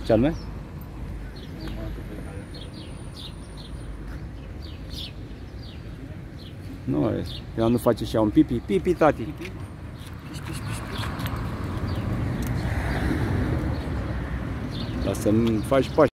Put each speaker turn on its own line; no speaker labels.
Ce anume? Nu, ea nu face și ea un pipi? Pipi, tati!
Pipi? Piși, piși, piși, piși.
Dar să-mi faci pași.